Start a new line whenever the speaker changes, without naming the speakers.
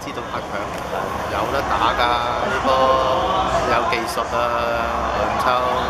知道八強，有得打㗎呢波，有技術啊，梁秋。